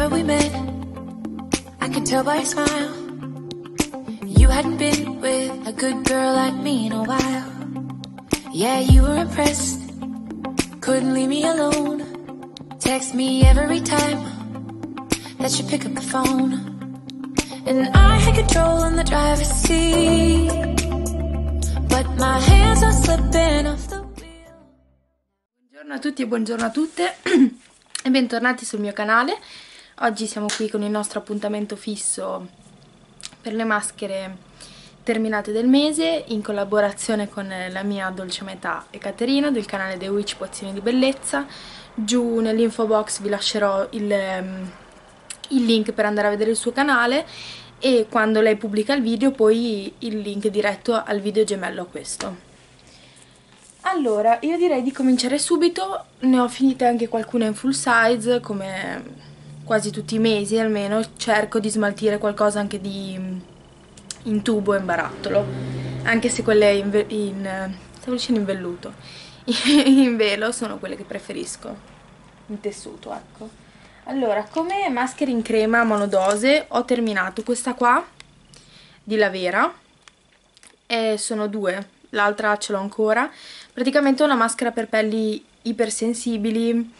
remember we met, I could tell by your smile. You hadn't been with a good girl like me in a while. Yeah, you were impressed, couldn't leave me alone. Text me every time that you pick up the phone. And I had control in the driver's seat, but my hands are slipping off the wheel. Buongiorno a tutti e buongiorno a tutte e bentornati sul mio canale. Oggi siamo qui con il nostro appuntamento fisso per le maschere terminate del mese, in collaborazione con la mia dolce metà Ekaterina del canale The Witch Pozioni di Bellezza. Giù nell'info box vi lascerò il link per andare a vedere il suo canale, e quando lei pubblica il video poi il link diretto al video gemello a questo. Allora, io direi di cominciare subito. Ne ho finite anche qualcuna in full size, come quasi tutti i mesi almeno. Cerco di smaltire qualcosa anche in tubo e in barattolo, anche se quelle stavo dicendo in velluto, in velo sono quelle che preferisco, in tessuto, ecco. Allora, come maschere in crema monodose ho terminato questa qua di Lavera, e sono due, l'altra ce l'ho ancora. Praticamente è una maschera per pelli ipersensibili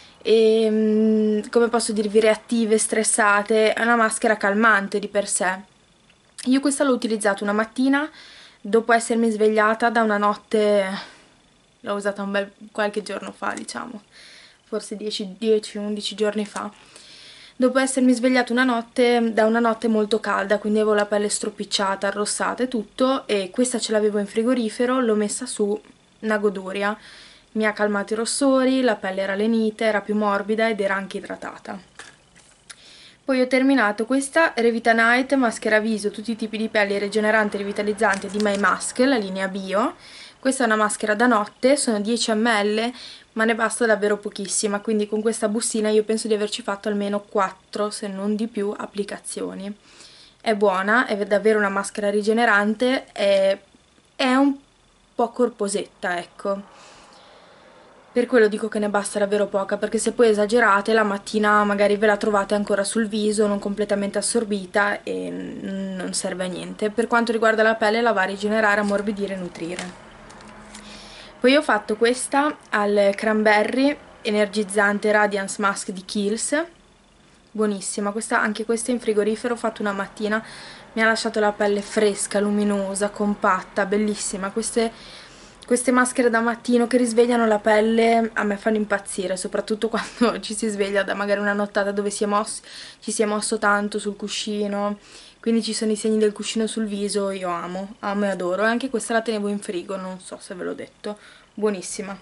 e, come posso dirvi, reattive, stressate. È una maschera calmante di per sé. Io questa l'ho utilizzata una mattina dopo essermi svegliata da una notte, l'ho usata qualche giorno fa, diciamo, forse 10-11 giorni fa, dopo essermi svegliata da una notte molto calda, quindi avevo la pelle stropicciata, arrossata e tutto, e questa ce l'avevo in frigorifero, l'ho messa su, una goduria, mi ha calmato i rossori, la pelle era lenita, era più morbida ed era anche idratata. Poi ho terminato questa Revitanite maschera viso tutti i tipi di pelli rigenerante e rivitalizzante di My Mask, la linea bio. Questa è una maschera da notte, sono 10 ml, ma ne basta davvero pochissima, quindi con questa bustina io penso di averci fatto almeno 4, se non di più, applicazioni. È buona, è davvero una maschera rigenerante, è un po' corposetta, ecco. Per quello dico che ne basta davvero poca, perché se poi esagerate la mattina magari ve la trovate ancora sul viso, non completamente assorbita, e non serve a niente. Per quanto riguarda la pelle, la va a rigenerare, ammorbidire e nutrire. Poi ho fatto questa al Cranberry Energizzante Radiance Mask di Kiehl's, buonissima. Anche questa in frigorifero, ho fatto una mattina, mi ha lasciato la pelle fresca, luminosa, compatta, bellissima. Queste maschere da mattino che risvegliano la pelle a me fanno impazzire, soprattutto quando ci si sveglia da magari una nottata dove ci si è mosso tanto sul cuscino, quindi ci sono i segni del cuscino sul viso. Io amo e adoro. E anche questa la tenevo in frigo, non so se ve l'ho detto, buonissima.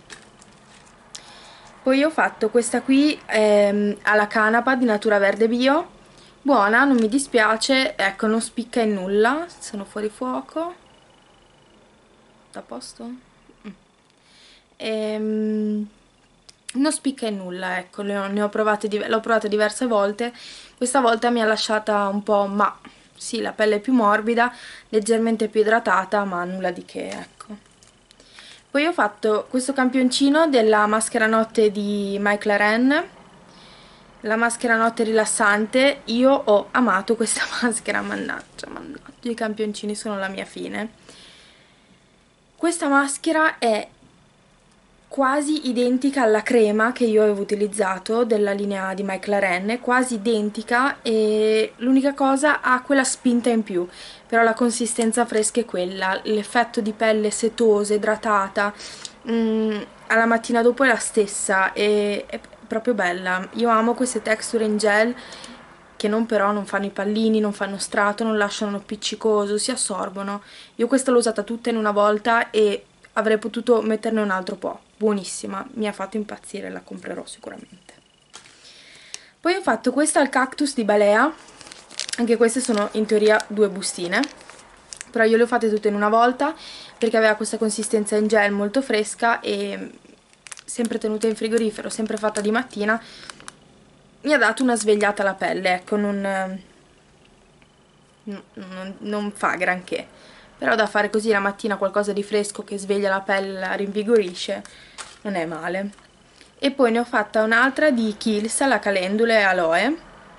Poi ho fatto questa qui alla canapa di Natura Verde Bio, buona, non mi dispiace, ecco, non spicca in nulla. Sono fuori fuoco, a posto? Non spicca in nulla, ecco. L'ho provata diverse volte. Questa volta mi ha lasciata un po', ma sì, la pelle è più morbida, leggermente più idratata, ma nulla di che, ecco. Poi ho fatto questo campioncino della maschera notte di My Claren, la maschera notte rilassante. Io ho amato questa maschera, mannaggia, i campioncini sono la mia fine. Questa maschera è quasi identica alla crema che io avevo utilizzato della linea di My Claren, quasi identica, e l'unica cosa, ha quella spinta in più, però la consistenza fresca è quella, l'effetto di pelle setosa, idratata, alla mattina dopo è la stessa, è proprio bella. Io amo queste texture in gel che però non fanno i pallini, non fanno strato, non lasciano appiccicoso, si assorbono. Io questa l'ho usata tutta in una volta e avrei potuto metterne un altro po'. Buonissima, mi ha fatto impazzire, la comprerò sicuramente. Poi ho fatto questa al Cactus di Balea, anche queste sono in teoria 2 bustine, però io le ho fatte tutte in una volta perché aveva questa consistenza in gel molto fresca e sempre tenuta in frigorifero, sempre fatta di mattina, mi ha dato una svegliata alla pelle, ecco, non fa granché. Però da fare così la mattina, qualcosa di fresco che sveglia la pelle, la rinvigorisce, non è male. E poi ne ho fatta un'altra di Kiehl's, la Calendula e Aloe,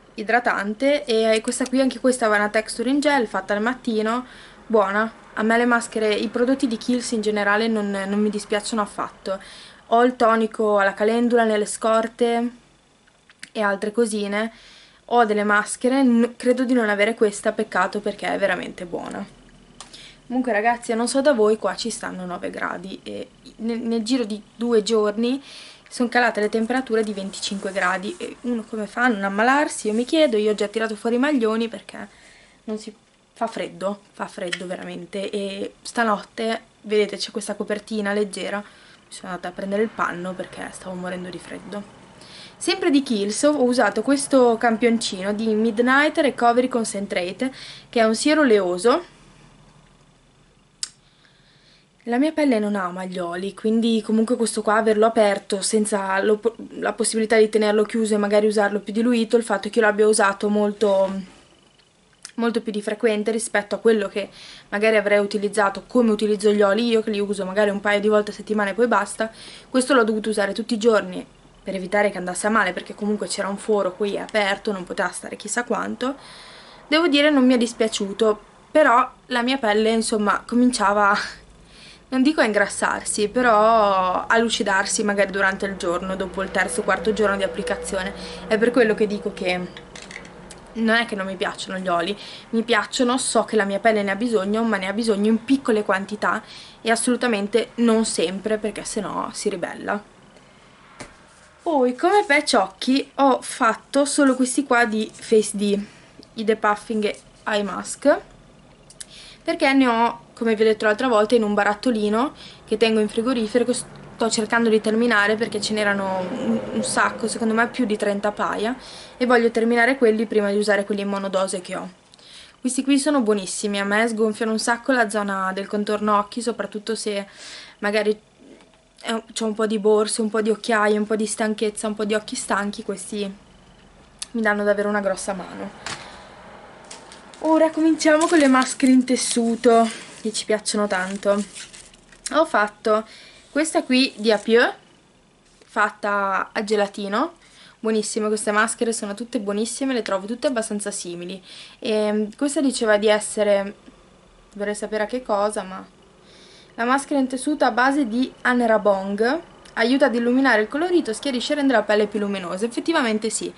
idratante, e questa qui, anche questa aveva una texture in gel, fatta al mattino, buona. A me le maschere, i prodotti di Kiehl's in generale non mi dispiacciono affatto. Ho il tonico alla calendula nelle scorte e altre cosine. Ho delle maschere, credo di non avere questa, peccato, perché è veramente buona. Comunque ragazzi, non so da voi, qua ci stanno 9 gradi e nel giro di 2 giorni sono calate le temperature di 25 gradi e uno come fa a non ammalarsi? Io mi chiedo. Io ho già tirato fuori i maglioni perché non si fa freddo veramente, e stanotte, vedete, c'è questa copertina leggera, mi sono andata a prendere il panno perché stavo morendo di freddo. Sempre di Kiehl's ho usato questo campioncino di Midnight Recovery Concentrate, che è un siero oleoso. La mia pelle non ha maglioli, quindi comunque questo qua, averlo aperto senza la possibilità di tenerlo chiuso e magari usarlo più diluito, il fatto che io l'abbia usato molto più di frequente rispetto a quello che magari avrei utilizzato come utilizzo gli oli io, che li uso magari un paio di volte a settimana e poi basta. Questo l'ho dovuto usare tutti i giorni per evitare che andasse a male, perché comunque c'era un foro qui aperto, non poteva stare chissà quanto. Devo dire, non mi è dispiaciuto, però la mia pelle insomma cominciava, non dico a ingrassarsi, però a lucidarsi magari durante il giorno, dopo il terzo o quarto giorno di applicazione. È per quello che dico che non è che non mi piacciono gli oli, mi piacciono, so che la mia pelle ne ha bisogno, ma ne ha bisogno in piccole quantità e assolutamente non sempre, perché sennò si ribella. Poi come patch occhi ho fatto solo questi qua di Face D, i Depuffing Eye Mask, perché ne ho, come vi ho detto l'altra volta, in un barattolino che tengo in frigorifero, che sto cercando di terminare perché ce n'erano un sacco, secondo me più di 30 paia, e voglio terminare quelli prima di usare quelli in monodose che ho. Questi qui sono buonissimi, a me sgonfiano un sacco la zona del contorno occhi, soprattutto se magari c'ho un po' di borse, un po' di occhiaie, un po' di stanchezza, un po' di occhi stanchi. Questi mi danno davvero una grossa mano. Ora cominciamo con le maschere in tessuto, che ci piacciono tanto. Ho fatto questa qui di Apieux, fatta a gelatino. Buonissime queste maschere, sono tutte buonissime, le trovo tutte abbastanza simili. E questa diceva di essere, vorrei sapere a che cosa, ma la maschera in tessuto a base di Anerabong aiuta ad illuminare il colorito, schiarisce e rende la pelle più luminosa. Effettivamente sì.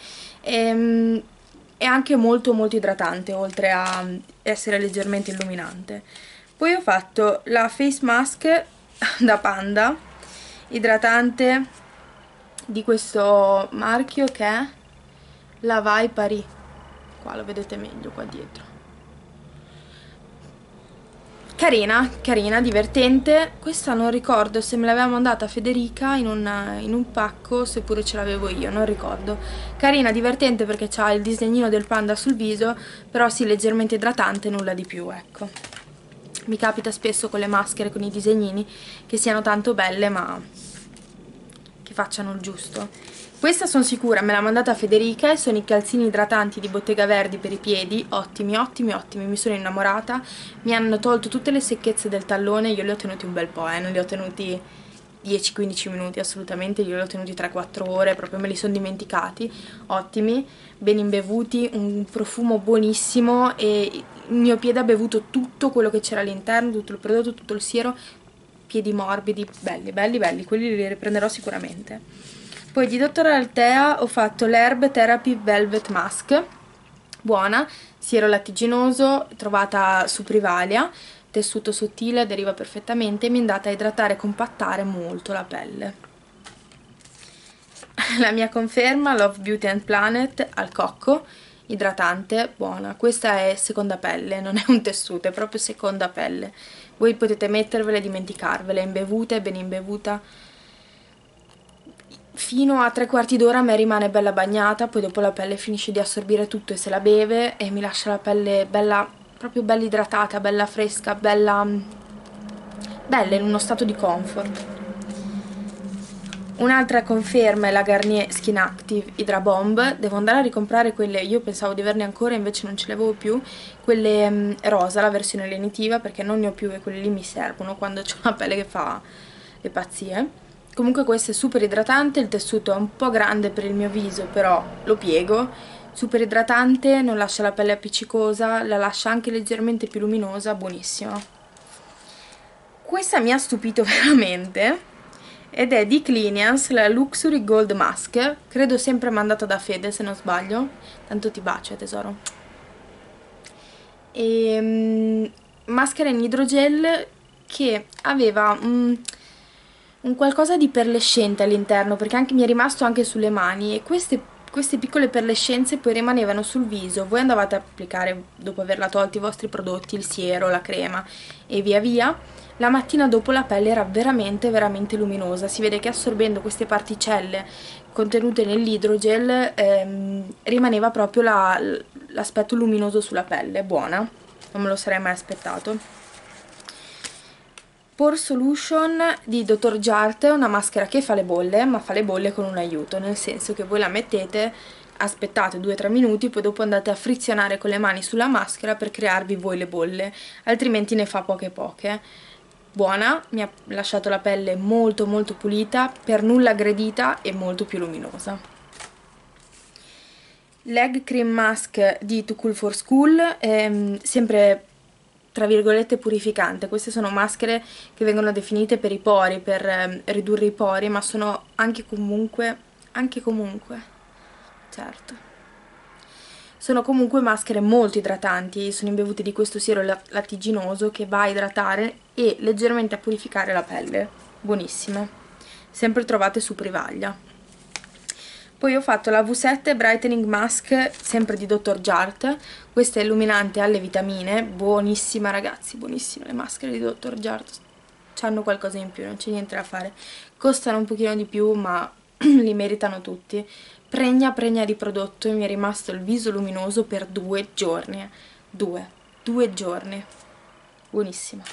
È anche molto idratante, oltre a essere leggermente illuminante. Poi ho fatto la face mask da Panda, idratante di questo marchio che è la Vai Paris. Qua lo vedete meglio, qua dietro. Carina, divertente. Questa non ricordo se me l'aveva mandata Federica in un pacco, seppure ce l'avevo io, non ricordo. Carina, divertente perché c'ha il disegnino del panda sul viso, però sì, leggermente idratante, nulla di più, ecco. Mi capita spesso con le maschere, con i disegnini, che siano tanto belle ma che facciano il giusto. Questa sono sicura, me l'ha mandata Federica, e sono i calzini idratanti di Bottega Verdi per i piedi, ottimi, mi sono innamorata, mi hanno tolto tutte le secchezze del tallone. Io li ho tenuti un bel po', non li ho tenuti 10-15 minuti assolutamente, io li ho tenuti 3-4 ore, proprio me li sono dimenticati. Ottimi, ben imbevuti, un profumo buonissimo, e il mio piede ha bevuto tutto quello che c'era all'interno, tutto il prodotto, tutto il siero. Piedi morbidi, belli, quelli li riprenderò sicuramente. Poi di Dr. Altea ho fatto l'Herb Therapy Velvet Mask, buona, siero lattiginoso, trovata su Privalia, tessuto sottile, aderiva perfettamente e mi è andata a idratare e compattare molto la pelle. La mia conferma, Love Beauty and Planet al cocco, idratante, buona. Questa è seconda pelle, non è un tessuto, è proprio seconda pelle. Voi potete mettervele e dimenticarvele, è imbevuta, è ben imbevuta. Fino a 3/4 d'ora a me rimane bella bagnata, poi dopo la pelle finisce di assorbire tutto e se la beve, e mi lascia la pelle bella, proprio bella idratata, bella fresca, bella in uno stato di comfort. Un'altra conferma è la Garnier Skin Active Hydra Bomb. Devo andare a ricomprare quelle, io pensavo di averne ancora, invece non ce le avevo più, quelle rosa, la versione lenitiva, perché non ne ho più e quelle lì mi servono quando ho una pelle che fa le pazzie. Comunque questo è super idratante, il tessuto è un po' grande per il mio viso, però lo piego, super idratante, non lascia la pelle appiccicosa, la lascia anche leggermente più luminosa, buonissima. Questa mi ha stupito veramente, ed è di Clinians, la Luxury Gold Mask, credo sempre mandata da Fede se non sbaglio, tanto ti bacio tesoro. Maschera in idrogel che aveva un qualcosa di perlescente all'interno, perché anche mi è rimasto anche sulle mani, e queste piccole perlescenze poi rimanevano sul viso. Voi andavate a applicare, dopo averla tolti, i vostri prodotti, il siero, la crema e via via, la mattina dopo la pelle era veramente veramente luminosa. Si vede che assorbendo queste particelle contenute nell'idrogel rimaneva proprio l'aspetto luminoso sulla pelle. Buona, non me lo sarei mai aspettato. Pore Solution di Dr. Jart, una maschera che fa le bolle, ma fa le bolle con un aiuto, nel senso che voi la mettete, aspettate 2-3 minuti, poi dopo andate a frizionare con le mani sulla maschera per crearvi voi le bolle, altrimenti ne fa poche poche. Buona, mi ha lasciato la pelle molto molto pulita, per nulla aggredita e molto più luminosa. Leg Cream Mask di Too Cool for School, sempre tra virgolette purificante. Queste sono maschere che vengono definite per i pori, per ridurre i pori, ma sono anche comunque, certo, sono comunque maschere molto idratanti, sono imbevute di questo siero lattiginoso che va a idratare e leggermente a purificare la pelle, buonissime, sempre trovate su Privaglia. Poi ho fatto la V7 Brightening Mask, sempre di Dr. Jart, questa è illuminante alle vitamine, buonissima ragazzi, buonissime le maschere di Dr. Jart, hanno qualcosa in più, non c'è niente da fare, costano un pochino di più ma li meritano tutti. Pregna di prodotto e mi è rimasto il viso luminoso per 2 giorni, 2 giorni, buonissima.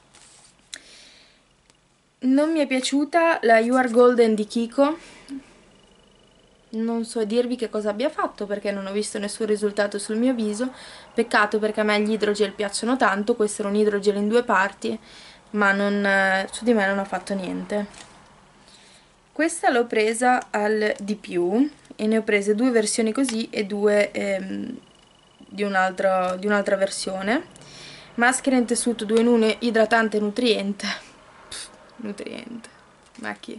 Non mi è piaciuta la You Are Golden di Kiko, non so dirvi che cosa abbia fatto perché non ho visto nessun risultato sul mio viso, peccato perché a me gli idrogel piacciono tanto, questo era un idrogel in 2 parti, ma su di me non ha fatto niente. Questa l'ho presa al di più e ne ho prese 2 versioni così e 2 di un'altra versione. Maschera in tessuto 2 in 1, idratante e nutriente. Nutriente, ma chi?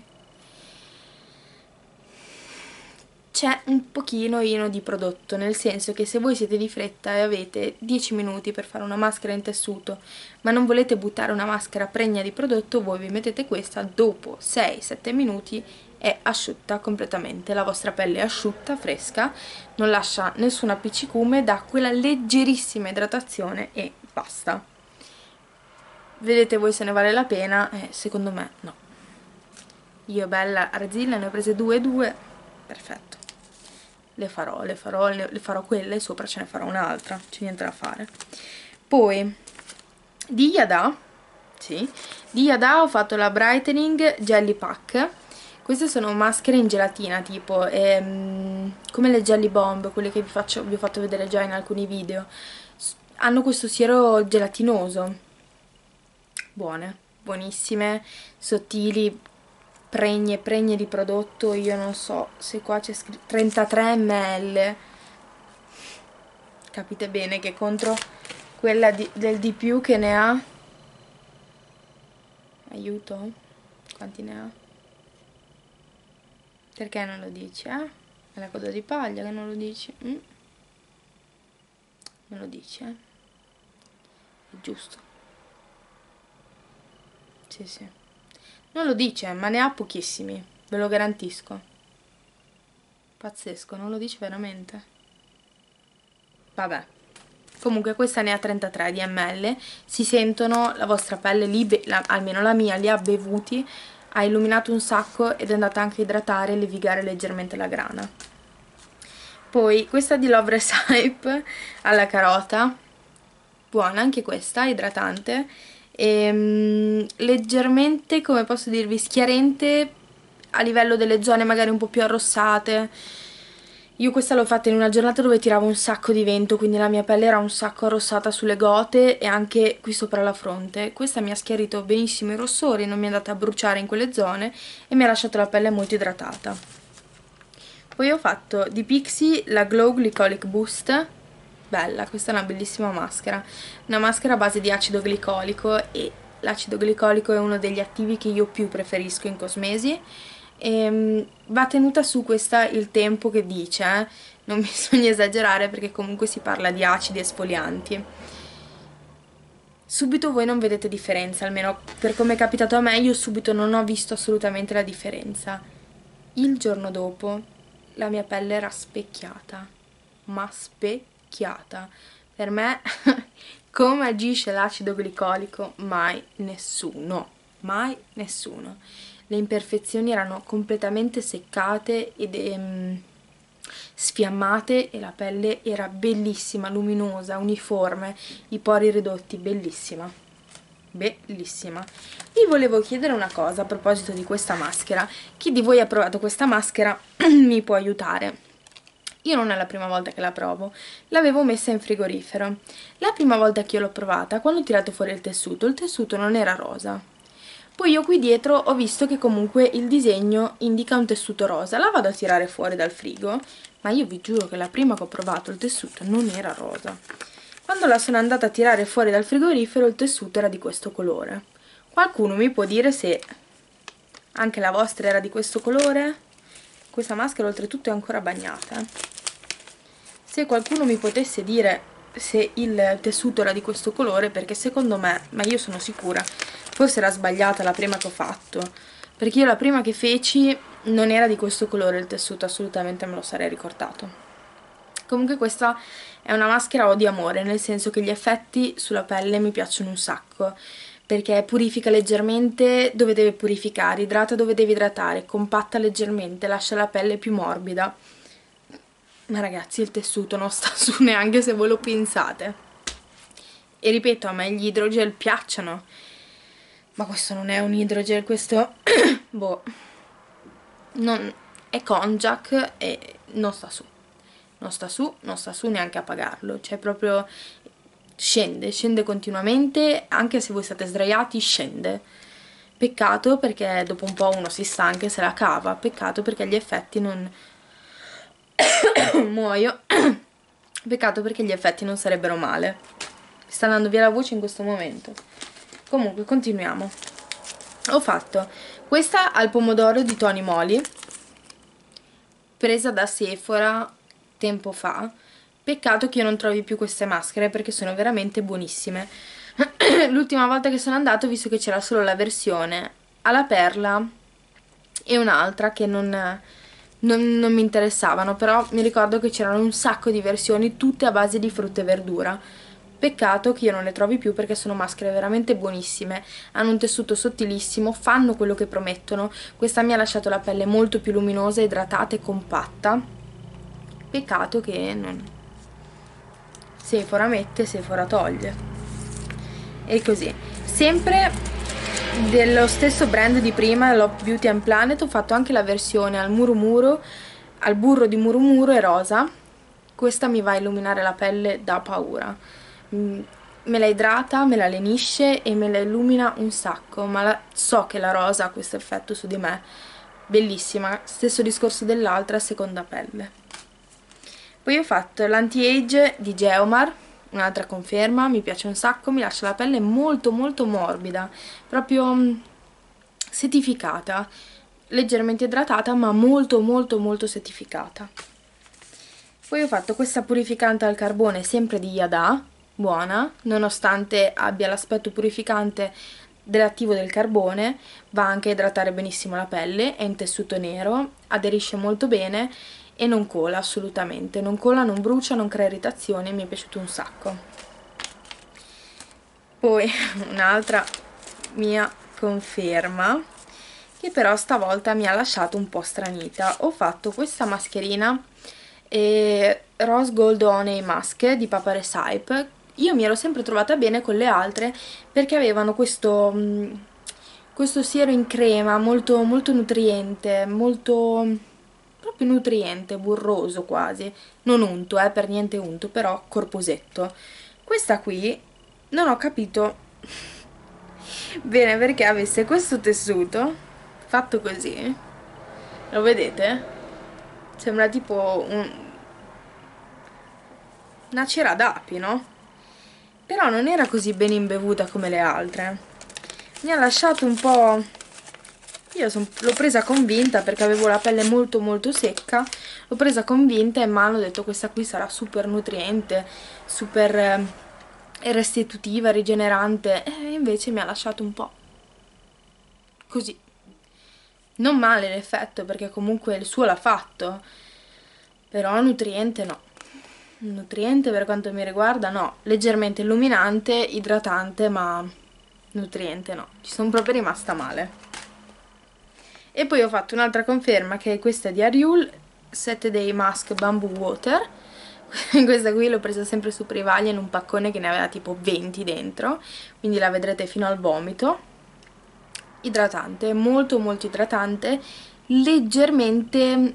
C'è un pochino di prodotto, nel senso che se voi siete di fretta e avete 10 minuti per fare una maschera in tessuto ma non volete buttare una maschera pregna di prodotto, voi vi mettete questa, dopo 6-7 minuti è asciutta completamente, la vostra pelle è asciutta, fresca, non lascia nessun appiccicume, dà quella leggerissima idratazione e basta. Vedete voi se ne vale la pena? Secondo me no. Io bella arzilla ne ho prese 2 e 2, perfetto. Le farò quelle e sopra ce ne farò un'altra, c'è niente da fare. Poi di Yada, sì, di Yada ho fatto la Brightening Jelly Pack. Queste sono maschere in gelatina tipo, come le Jelly Bomb, quelle che vi ho fatto vedere già in alcuni video. Hanno questo siero gelatinoso, buone, buonissime, sottili, pregne di prodotto. Io non so se qua c'è scritto 33 ml, capite bene che contro quella del di più che ne ha, aiuto, quanti ne ha? Perché non lo dici, È la coda di paglia che non lo dici? Non lo dici, È giusto. Sì. Non lo dice, ma ne ha pochissimi, ve lo garantisco. Pazzesco, non lo dice veramente. Vabbè. Comunque questa ne ha 33 di ml, si sentono, la vostra pelle, almeno la mia, li ha bevuti, ha illuminato un sacco ed è andata anche a idratare e levigare leggermente la grana. Poi questa di Love Recipe alla carota, buona anche questa, idratante, e leggermente, come posso dirvi, schiarente a livello delle zone magari un po' più arrossate. Io questa l'ho fatta in una giornata dove tirava un sacco di vento, quindi la mia pelle era un sacco arrossata sulle gote e anche qui sopra la fronte. Questa mi ha schiarito benissimo i rossori, non mi è andata a bruciare in quelle zone e mi ha lasciato la pelle molto idratata. Poi ho fatto di Pixi la Glow Glycolic Boost. Bella, questa è una bellissima maschera. Una maschera a base di acido glicolico, e l'acido glicolico è uno degli attivi che io più preferisco in cosmesi. Va tenuta su questa il tempo che dice, non bisogna esagerare perché comunque si parla di acidi esfolianti. Subito voi non vedete differenza, almeno per come è capitato a me, io subito non ho visto assolutamente la differenza. Il giorno dopo la mia pelle era specchiata, ma specchiata. Per me, come agisce l'acido glicolico, mai nessuno, mai nessuno. Le imperfezioni erano completamente seccate ed sfiammate, e la pelle era bellissima, luminosa, uniforme, i pori ridotti, bellissima, bellissima. Vi volevo chiedere una cosa a proposito di questa maschera. Chi di voi ha provato questa maschera mi può aiutare? Io non è la prima volta che la provo, l'avevo messa in frigorifero. La prima volta che io l'ho provata, quando ho tirato fuori il tessuto non era rosa. Poi io qui dietro ho visto che comunque il disegno indica un tessuto rosa. La vado a tirare fuori dal frigo, ma io vi giuro che la prima che ho provato il tessuto non era rosa. Quando la sono andata a tirare fuori dal frigorifero il tessuto era di questo colore. Qualcuno mi può dire se anche la vostra era di questo colore? Questa maschera oltretutto è ancora bagnata. Se qualcuno mi potesse dire se il tessuto era di questo colore, perché secondo me, ma io sono sicura, forse era sbagliata la prima che ho fatto, perché io la prima che feci non era di questo colore il tessuto, assolutamente me lo sarei ricordato. Comunque questa è una maschera odio amore, nel senso che gli effetti sulla pelle mi piacciono un sacco, perché purifica leggermente dove deve purificare, idrata dove deve idratare, compatta leggermente, lascia la pelle più morbida. Ma ragazzi, il tessuto non sta su neanche se voi lo pensate. E ripeto, a me gli idrogel piacciono, ma questo non è un idrogel, questo boh, non è konjac e non sta su. Non sta su, non sta su neanche a pagarlo, cioè proprio scende continuamente, anche se voi state sdraiati scende. Peccato perché dopo un po' uno si stanca e se la cava, peccato perché gli effetti non muoio. Peccato perché gli effetti non sarebbero male. Mi sta andando via la voce in questo momento. Comunque continuiamo. Ho fatto questa al pomodoro di Tony Moly, presa da Sephora tempo fa. Peccato che io non trovi più queste maschere perché sono veramente buonissime. L'ultima volta che sono andata ho visto che c'era solo la versione alla perla e un'altra che non mi interessavano, però mi ricordo che c'erano un sacco di versioni tutte a base di frutta e verdura. Peccato che io non le trovi più perché sono maschere veramente buonissime, hanno un tessuto sottilissimo, fanno quello che promettono. Questa mi ha lasciato la pelle molto più luminosa, idratata e compatta. Peccato che non... Sephora mette, Sephora toglie. E così. Sempre dello stesso brand di prima, Love Beauty and Planet, ho fatto anche la versione al murumuro, al burro di murumuro e rosa. Questa mi va a illuminare la pelle da paura. Me la idrata, me la lenisce e me la illumina un sacco, ma so che la rosa ha questo effetto su di me. Bellissima, stesso discorso dell'altra, seconda pelle. Poi ho fatto l'anti-age di Geomar, un'altra conferma, mi piace un sacco, mi lascia la pelle molto molto morbida, proprio setificata, leggermente idratata ma molto molto molto setificata. Poi ho fatto questa purificante al carbone sempre di Yada, buona, nonostante abbia l'aspetto purificante dell'attivo del carbone, va anche a idratare benissimo la pelle, è in tessuto nero, aderisce molto bene e non cola assolutamente, non cola, non brucia, non crea irritazioni, mi è piaciuto un sacco. Poi un'altra mia conferma, che però stavolta mi ha lasciato un po' stranita. Ho fatto questa mascherina Rose Gold Honey Mask di Papa Recipe. Io mi ero sempre trovata bene con le altre perché avevano questo siero in crema molto, molto nutriente, molto proprio nutriente, burroso quasi, non unto, per niente unto, però corposetto. Questa qui non ho capito bene perché avesse questo tessuto fatto così, lo vedete? Sembra tipo una cera d'api, no? Però non era così ben imbevuta come le altre. Mi ha lasciato un po'... Io l'ho presa convinta perché avevo la pelle molto molto secca. L'ho presa convinta e in mano ho detto questa qui sarà super nutriente, super restitutiva, rigenerante. E invece mi ha lasciato un po' così. Non male l'effetto perché comunque il suo l'ha fatto. Però nutriente no. Nutriente per quanto mi riguarda no. Leggermente illuminante, idratante, ma nutriente no. Ci sono proprio rimasta male. E poi ho fatto un'altra conferma che è questa di Ariul 7 Day Mask Bamboo Water. Questa qui l'ho presa sempre su Privalia in un paccone che ne aveva tipo 20 dentro, quindi la vedrete fino al vomito. Idratante, molto molto idratante, leggermente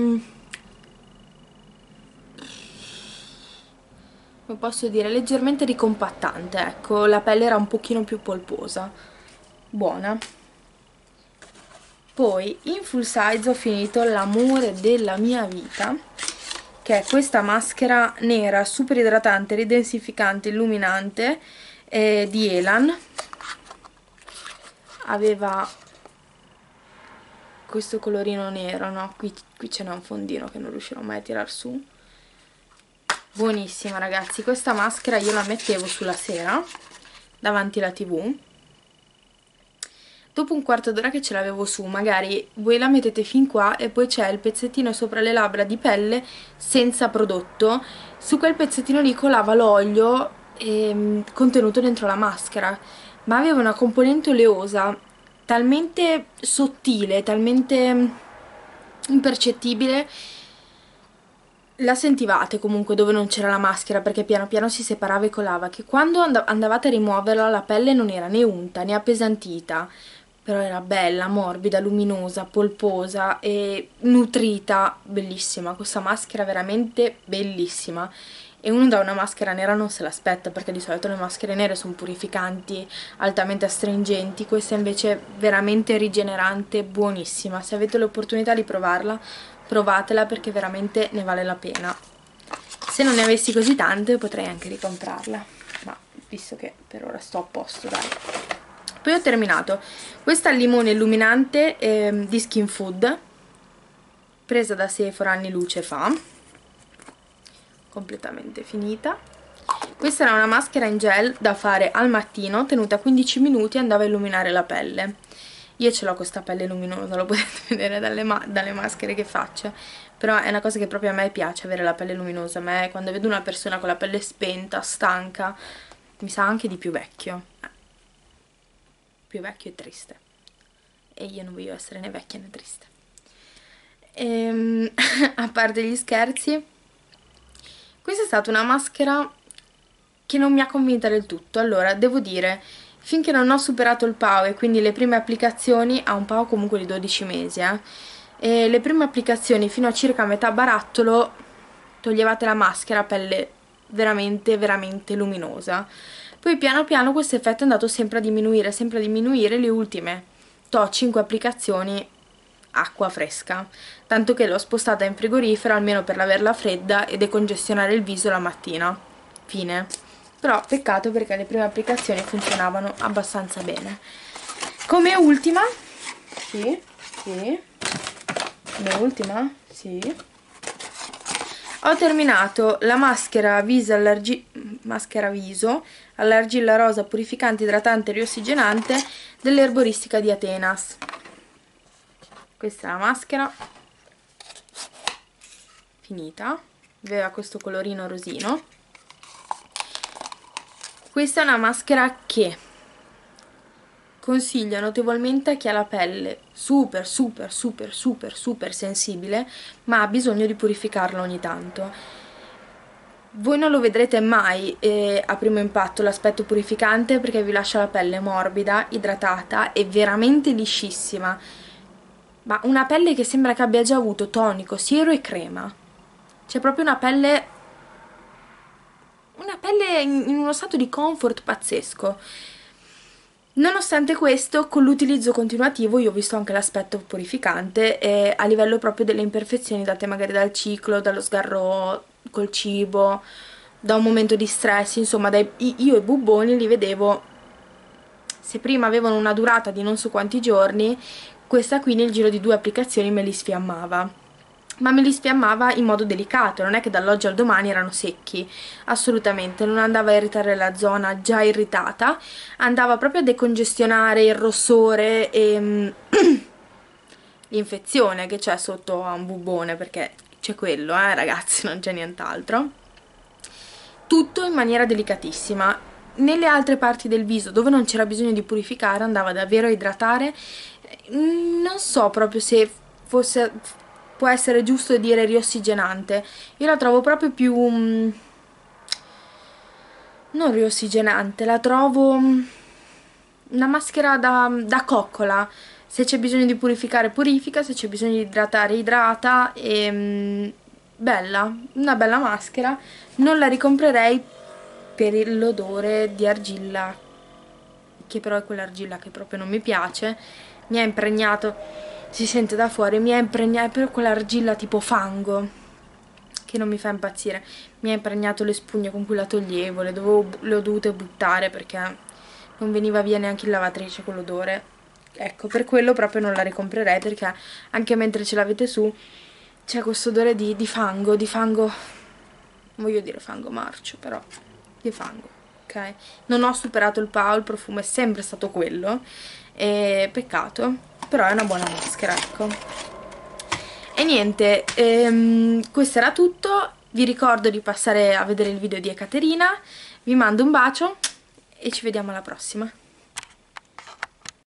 come posso dire, leggermente ricompattante, ecco, la pelle era un pochino più polposa. Buona. Poi in full size ho finito l'amore della mia vita, che è questa maschera nera super idratante, ridensificante, illuminante di Elan. Aveva questo colorino nero, no? Qui ce n'è un fondino che non riuscirò mai a tirar su. Buonissima ragazzi, questa maschera io la mettevo sulla sera davanti alla TV. Dopo un quarto d'ora che ce l'avevo su, magari voi la mettete fin qua e poi c'è il pezzettino sopra le labbra di pelle senza prodotto. Su quel pezzettino lì colava l'olio contenuto dentro la maschera, ma aveva una componente oleosa talmente sottile, talmente impercettibile. La sentivate comunque dove non c'era la maschera perché piano piano si separava e colava, che quando andavate a rimuoverla la pelle non era né unta né appesantita, però era bella, morbida, luminosa, polposa e nutrita, bellissima. Questa maschera veramente bellissima. E uno da una maschera nera non se l'aspetta perché di solito le maschere nere sono purificanti, altamente astringenti. Questa invece è veramente rigenerante, buonissima. Se avete l'opportunità di provarla, provatela perché veramente ne vale la pena. Se non ne avessi così tante potrei anche ricomprarla, ma visto che per ora sto a posto, dai. Poi ho terminato questa al limone illuminante di Skin Food, presa da Sephora anni luce fa, completamente finita. Questa era una maschera in gel da fare al mattino, tenuta 15 minuti e andava a illuminare la pelle. Io ce l'ho questa pelle luminosa, lo potete vedere dalle maschere che faccio, però è una cosa che proprio a me piace, avere la pelle luminosa. A me quando vedo una persona con la pelle spenta, stanca, mi sa anche di più vecchio. Più vecchio e triste, e io non voglio essere né vecchia né triste. A parte gli scherzi, questa è stata una maschera che non mi ha convinta del tutto. Allora, devo dire, finché non ho superato il PAO e quindi le prime applicazioni, ha un PAO comunque di 12 mesi, e le prime applicazioni fino a circa metà barattolo toglievate la maschera, pelle veramente veramente luminosa. Poi piano piano questo effetto è andato sempre a diminuire, le ultime 5 applicazioni acqua fresca, tanto che l'ho spostata in frigorifero almeno per averla fredda e decongestionare il viso la mattina. Fine. Però peccato perché le prime applicazioni funzionavano abbastanza bene. Come ultima, ho terminato la maschera viso all'argilla rosa purificante, idratante e riossigenante dell'erboristica di Atenas. Questa è la maschera finita, aveva questo colorino rosino. Questa è una maschera che consiglio notevolmente a chi ha la pelle super sensibile ma ha bisogno di purificarla ogni tanto. Voi non lo vedrete mai a primo impatto l'aspetto purificante perché vi lascia la pelle morbida, idratata e veramente liscissima, ma una pelle che sembra che abbia già avuto tonico, siero e crema. C'è proprio una pelle in uno stato di comfort pazzesco. Nonostante questo, con l'utilizzo continuativo io ho visto anche l'aspetto purificante e a livello proprio delle imperfezioni date magari dal ciclo, dallo sgarro col cibo, da un momento di stress, insomma io i bubboni li vedevo, se prima avevano una durata di non so quanti giorni, questa qui nel giro di 2 applicazioni me li sfiammava. Ma me li sfiammava in modo delicato, non è che dall'oggi al domani erano secchi, assolutamente, non andava a irritare la zona già irritata, andava proprio a decongestionare il rossore e l'infezione che c'è sotto a un bubbone, perché c'è quello, ragazzi, non c'è nient'altro. Tutto in maniera delicatissima. Nelle altre parti del viso dove non c'era bisogno di purificare andava davvero a idratare. Non so proprio se fosse, può essere giusto dire riossigenante. Io la trovo proprio più non riossigenante, la trovo una maschera da coccola. Se c'è bisogno di purificare purifica, se c'è bisogno di idratare idrata e bella, una bella maschera. Non la ricomprerei per l'odore di argilla, che però è quell'argilla che proprio non mi piace. Mi ha impregnato, si sente da fuori, mi ha impregnato per quell'argilla tipo fango che non mi fa impazzire. Mi ha impregnato le spugne con cui la toglievo, le ho dovute buttare perché non veniva via neanche in lavatrice con l'odore. Ecco, per quello proprio non la ricomprerei, perché anche mentre ce l'avete su c'è questo odore di fango, non voglio dire fango marcio, però di fango, ok? Non ho superato il PAO, il profumo è sempre stato quello, e peccato, però è una buona maschera, ecco. E niente, questo era tutto. Vi ricordo di passare a vedere il video di Ekaterina, vi mando un bacio e ci vediamo alla prossima.